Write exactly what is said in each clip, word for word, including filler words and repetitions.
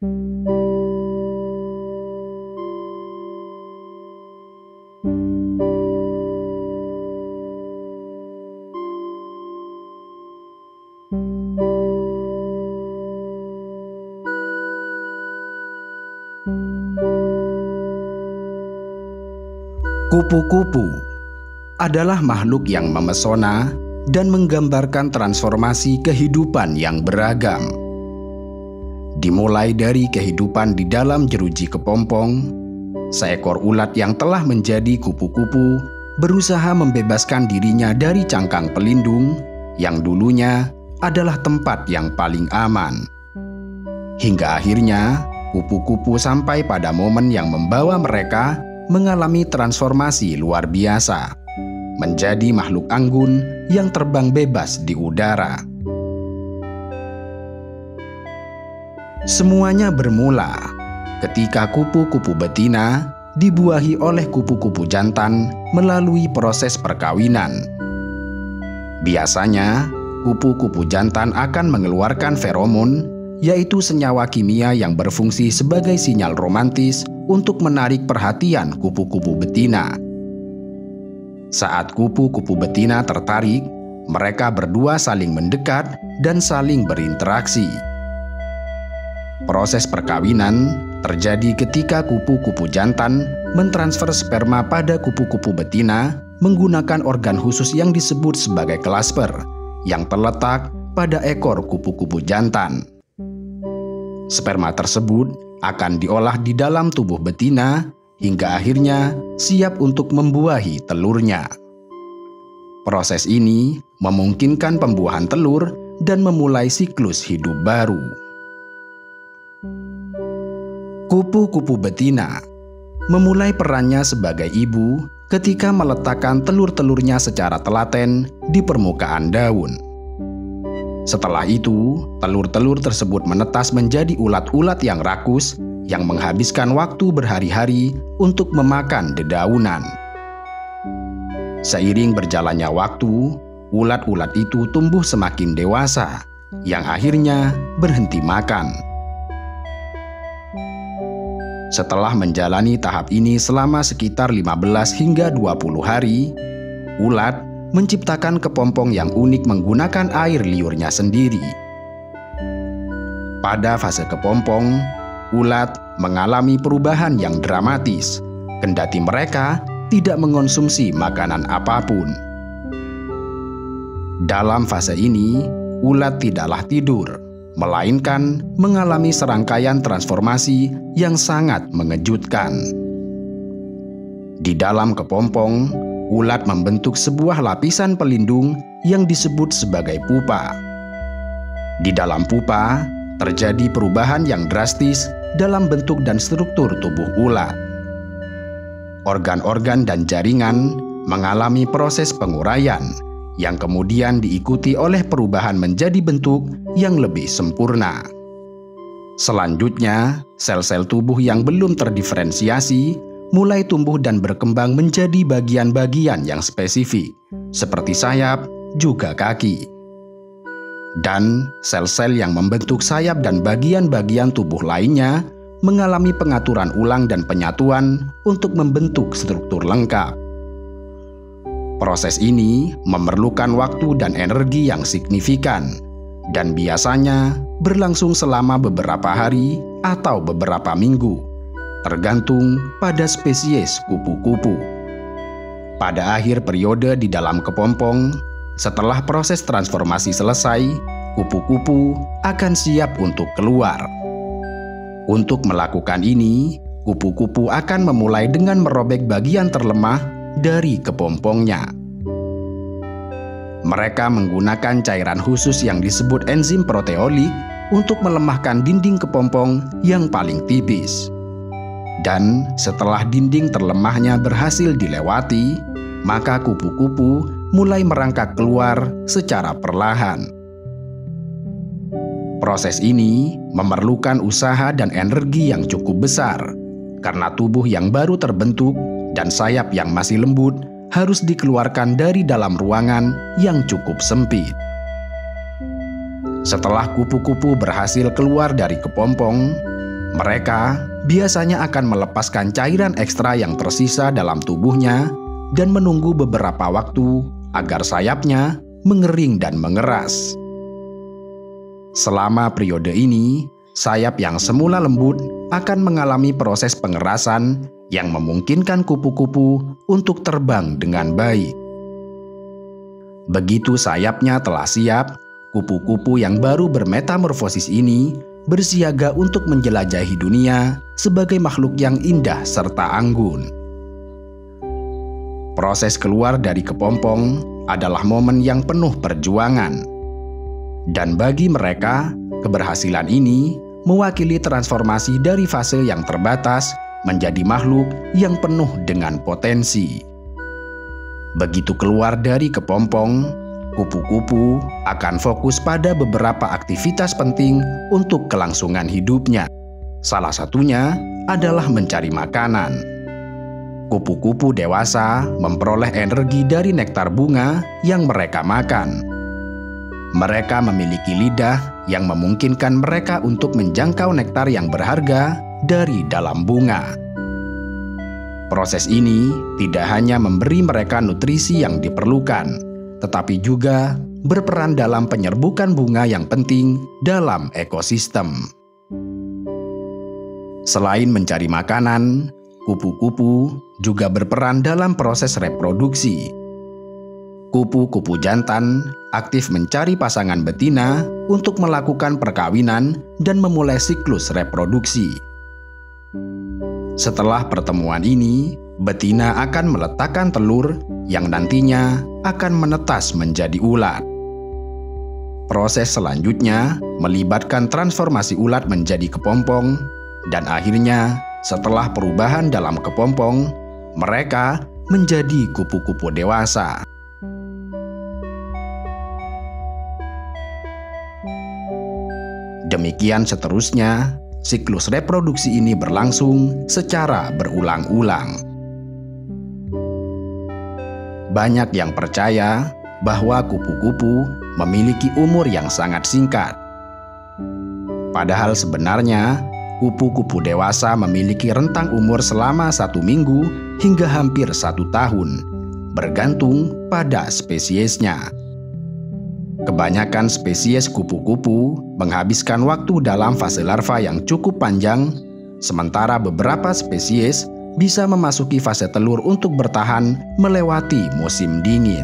Kupu-kupu adalah makhluk yang memesona dan menggambarkan transformasi kehidupan yang beragam. Dimulai dari kehidupan di dalam jeruji kepompong, seekor ulat yang telah menjadi kupu-kupu berusaha membebaskan dirinya dari cangkang pelindung yang dulunya adalah tempat yang paling aman. Hingga akhirnya, kupu-kupu sampai pada momen yang membawa mereka mengalami transformasi luar biasa, menjadi makhluk anggun yang terbang bebas di udara. Semuanya bermula ketika kupu-kupu betina dibuahi oleh kupu-kupu jantan melalui proses perkawinan. Biasanya, kupu-kupu jantan akan mengeluarkan feromon, yaitu senyawa kimia yang berfungsi sebagai sinyal romantis untuk menarik perhatian kupu-kupu betina. Saat kupu-kupu betina tertarik, mereka berdua saling mendekat dan saling berinteraksi. Proses perkawinan terjadi ketika kupu-kupu jantan mentransfer sperma pada kupu-kupu betina menggunakan organ khusus yang disebut sebagai klasper yang terletak pada ekor kupu-kupu jantan. Sperma tersebut akan diolah di dalam tubuh betina hingga akhirnya siap untuk membuahi telurnya. Proses ini memungkinkan pembuahan telur dan memulai siklus hidup baru. Kupu-kupu betina memulai perannya sebagai ibu ketika meletakkan telur-telurnya secara telaten di permukaan daun. Setelah itu, telur-telur tersebut menetas menjadi ulat-ulat yang rakus yang menghabiskan waktu berhari-hari untuk memakan dedaunan. Seiring berjalannya waktu, ulat-ulat itu tumbuh semakin dewasa, yang akhirnya berhenti makan. Setelah menjalani tahap ini selama sekitar lima belas hingga dua puluh hari, ulat menciptakan kepompong yang unik menggunakan air liurnya sendiri. Pada fase kepompong, ulat mengalami perubahan yang dramatis, kendati mereka tidak mengonsumsi makanan apapun. Dalam fase ini, ulat tidaklah tidur, melainkan mengalami serangkaian transformasi yang sangat mengejutkan. Di dalam kepompong, ulat membentuk sebuah lapisan pelindung yang disebut sebagai pupa. Di dalam pupa, terjadi perubahan yang drastis dalam bentuk dan struktur tubuh ulat. Organ-organ dan jaringan mengalami proses penguraian yang kemudian diikuti oleh perubahan menjadi bentuk yang lebih sempurna. Selanjutnya, sel-sel tubuh yang belum terdiferensiasi mulai tumbuh dan berkembang menjadi bagian-bagian yang spesifik, seperti sayap, juga kaki. Dan sel-sel yang membentuk sayap dan bagian-bagian tubuh lainnya mengalami pengaturan ulang dan penyatuan untuk membentuk struktur lengkap. Proses ini memerlukan waktu dan energi yang signifikan, dan biasanya berlangsung selama beberapa hari atau beberapa minggu, tergantung pada spesies kupu-kupu. Pada akhir periode di dalam kepompong, setelah proses transformasi selesai, kupu-kupu akan siap untuk keluar. Untuk melakukan ini, kupu-kupu akan memulai dengan merobek bagian terlemah dari kepompongnya. Mereka menggunakan cairan khusus yang disebut enzim proteolik untuk melemahkan dinding kepompong yang paling tipis. Dan setelah dinding terlemahnya berhasil dilewati, maka kupu-kupu mulai merangkak keluar secara perlahan. Proses ini memerlukan usaha dan energi yang cukup besar, karena tubuh yang baru terbentuk dan sayap yang masih lembut harus dikeluarkan dari dalam ruangan yang cukup sempit. Setelah kupu-kupu berhasil keluar dari kepompong, Mereka biasanya akan melepaskan cairan ekstra yang tersisa dalam tubuhnya dan menunggu beberapa waktu agar sayapnya mengering dan mengeras. Selama periode ini, sayap yang semula lembut akan mengalami proses pengerasan yang memungkinkan kupu-kupu untuk terbang dengan baik. Begitu sayapnya telah siap, kupu-kupu yang baru bermetamorfosis ini bersiaga untuk menjelajahi dunia sebagai makhluk yang indah serta anggun. Proses keluar dari kepompong adalah momen yang penuh perjuangan. Dan bagi mereka, keberhasilan ini mewakili transformasi dari fase yang terbatas menjadi makhluk yang penuh dengan potensi. Begitu keluar dari kepompong, kupu-kupu akan fokus pada beberapa aktivitas penting untuk kelangsungan hidupnya. Salah satunya adalah mencari makanan. Kupu-kupu dewasa memperoleh energi dari nektar bunga yang mereka makan. Mereka memiliki lidah yang memungkinkan mereka untuk menjangkau nektar yang berharga dari dalam bunga. Proses ini tidak hanya memberi mereka nutrisi yang diperlukan, tetapi juga berperan dalam penyerbukan bunga yang penting dalam ekosistem. Selain mencari makanan, kupu-kupu juga berperan dalam proses reproduksi. Kupu-kupu jantan aktif mencari pasangan betina untuk melakukan perkawinan dan memulai siklus reproduksi. Setelah pertemuan ini, betina akan meletakkan telur yang nantinya akan menetas menjadi ulat. Proses selanjutnya melibatkan transformasi ulat menjadi kepompong, dan akhirnya setelah perubahan dalam kepompong, mereka menjadi kupu-kupu dewasa. Demikian seterusnya, siklus reproduksi ini berlangsung secara berulang-ulang. Banyak yang percaya bahwa kupu-kupu memiliki umur yang sangat singkat. Padahal sebenarnya, kupu-kupu dewasa memiliki rentang umur selama satu minggu hingga hampir satu tahun, bergantung pada spesiesnya. Kebanyakan spesies kupu-kupu menghabiskan waktu dalam fase larva yang cukup panjang, sementara beberapa spesies bisa memasuki fase telur untuk bertahan melewati musim dingin.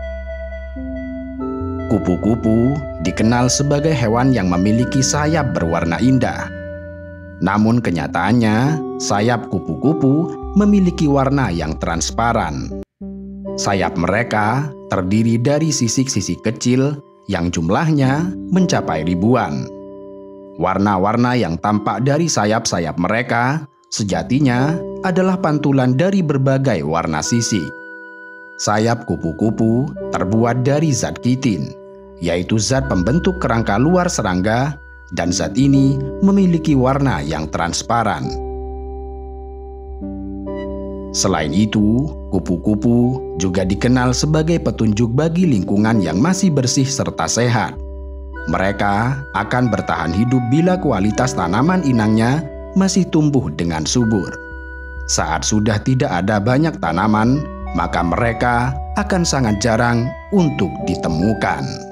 Kupu-kupu dikenal sebagai hewan yang memiliki sayap berwarna indah. Namun kenyataannya, sayap kupu-kupu memiliki warna yang transparan. Sayap mereka terdiri dari sisik-sisik kecil yang jumlahnya mencapai ribuan. Warna-warna yang tampak dari sayap-sayap mereka sejatinya adalah pantulan dari berbagai warna sisik. Sayap kupu-kupu terbuat dari zat kitin, yaitu zat pembentuk kerangka luar serangga, dan zat ini memiliki warna yang transparan. Selain itu, kupu-kupu juga dikenal sebagai petunjuk bagi lingkungan yang masih bersih serta sehat. Mereka akan bertahan hidup bila kualitas tanaman inangnya masih tumbuh dengan subur. Saat sudah tidak ada banyak tanaman, maka mereka akan sangat jarang untuk ditemukan.